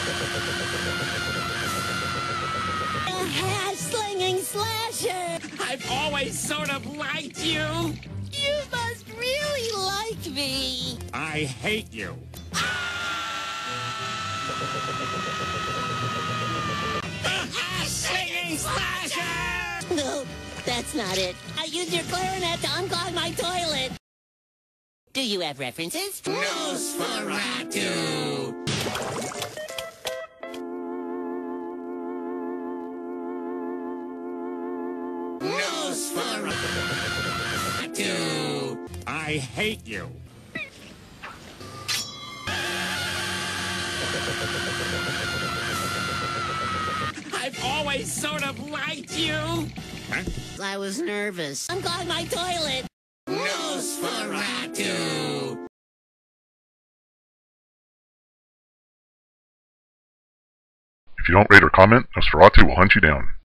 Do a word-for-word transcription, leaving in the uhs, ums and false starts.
A hash-slinging slasher! I've always sort of liked you. You must really like me. I hate you. A hash-slinging slasher! No, that's not it. I used your clarinet to unclog my toilet. Do you have references? Nosferatu! Nosferatu! I hate you. I've always sort of liked you. Huh? I was nervous. Unclog my toilet. Nosferatu! If you don't rate or comment, Nosferatu will hunt you down.